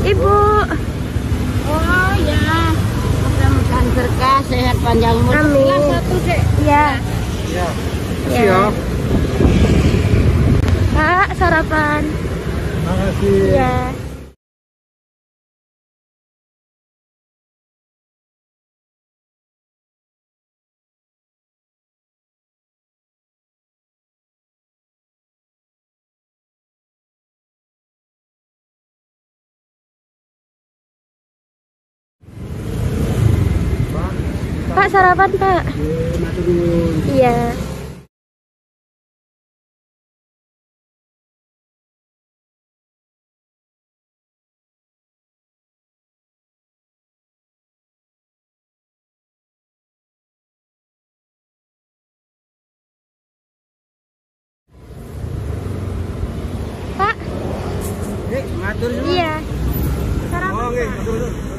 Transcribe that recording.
Ibu. Oh ya, mudah-mudahan berkah, sehat panjang umur. Amin. Satu dek. Ya. Ya. Ya. Pak, sarapan. Makasih. Ya. Pak, sarapan, Pak. Iya. Pak. Matur nuwun. Iya. Sarapan, Oh, nggih, Pak. matur nuwun.